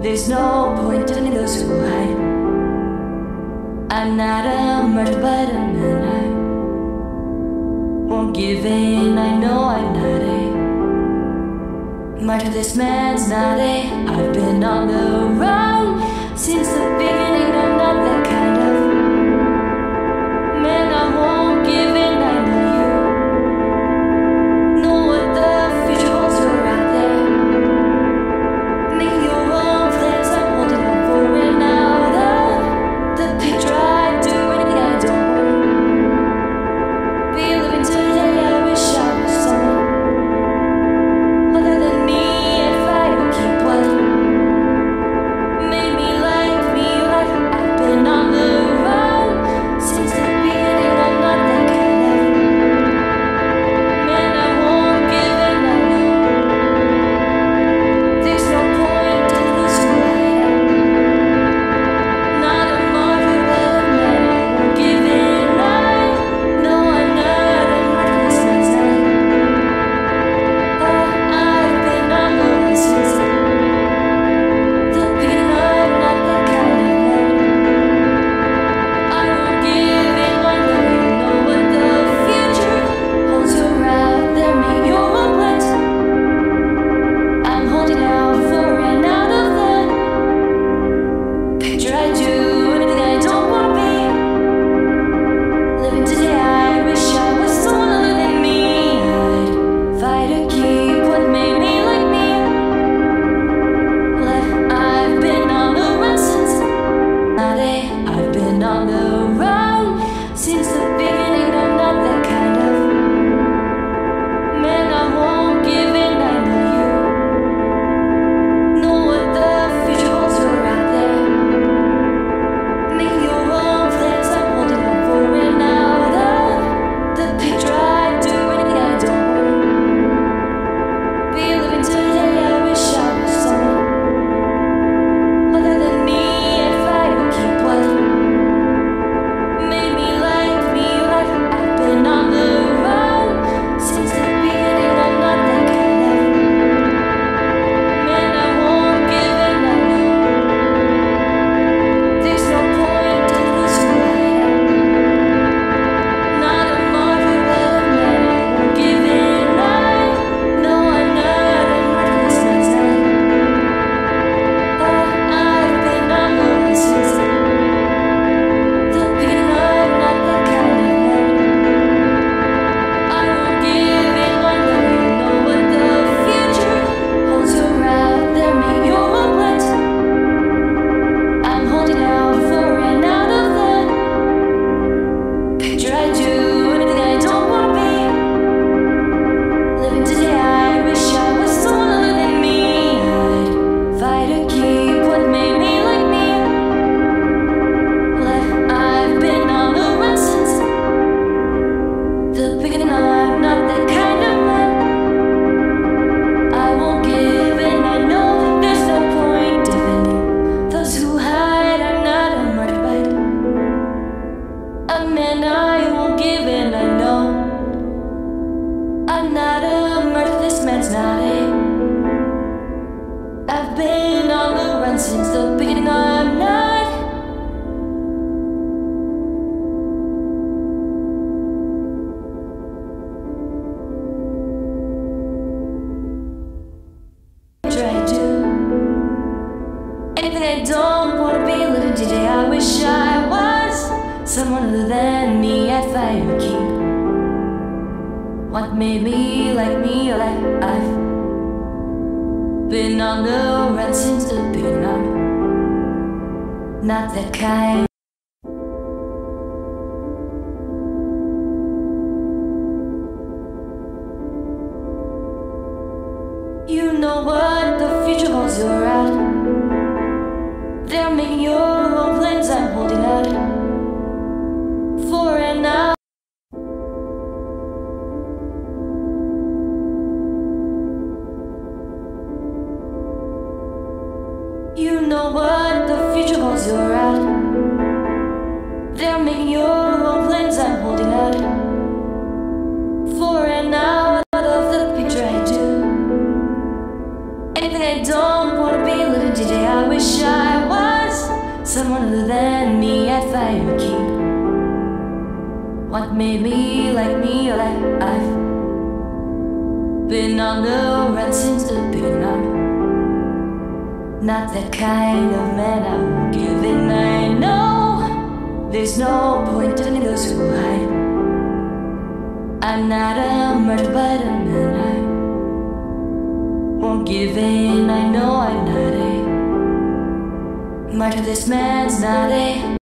There's no point in those who hide. I'm not a murderer, but a man. I won't give in. I know I'm not a martyr. This man's not a. I've been on the run since the beginning. I'm not that kind of man. I won't give in. I know you know what the future holds. You're out there making your own plans. I'm holding on for it out of the picture. I do anything I don't want. Be living today. I wish I was someone other than me. If I don't keep what made me like me, like I've been on the run since the beginning. I'm not that kind of man. I won't give in. I know there's no point in this fight. Not a martyr, but a man. I won't give in. I know I'm not a martyr. This man's not. Oh, I've been on the run since the beginning. I'm not that kind of man. I won't give in. I know you know what the future holds. You're out there, make your own plans. I'm holding out for an out of the picture. I do anything I don't want to be. Living today, I wish I was someone other than me. I'd fight to keep what made me like me. Well, I've been on the run since not a. I've been on the run since the beginning. I'm not that kind of man. I won't give in. I know you know what the future holds. You're out there making your own plans. I'm holding on for it out of the picture. I do anything I don't want. Be living today. I wish I was someone other than me. If I don't keep what made me like me, like I've been on the run since the beginning. I'm not that kind of man. I won't give in. I know there's no point in this fight. Not a martyr, but a man. I won't give in. I know I'm not a martyr. This man's not. Oh, I've been on the run since the beginning. I'm not that kind of man. I won't give in. I know you know what the future holds. You're out there, make your own plans. I'm holding out for an out of the picture. I do anything I don't want to be. Living today, I wish I was someone other than me. I'd fight to keep what made me like me. Well, I've been on the run since the beginning. I'm not that kind of man. I won't give in. I know there's no point defending those who hide. I'm not a martyr, but a man. I won't give in. I know I'm not a martyr. This man's not a. I've been on the run since the beginning. I'm not. Try to anything I don't want to be. Living today, I wish I was someone other than me. I'd fight to keep what made me like me. Like I've been on the run since the beginning. I'm not that kind. You know what the future holds. You're out there making your own plans. I'm holding out for an hour. You know what the future holds. You're out there making your own plans. I'm holding out for an hour of the picture. I do anything I don't want to be. Living today, I wish wish I was someone other than me. I'd find and keep what made me like me. I've been on the run since the beginning. I'm not that kind of man. I won't give in. I know there's no point in those who hide. I'm not a murderer, but a man. I won't give in. I know I'm not a martyr. This man's not a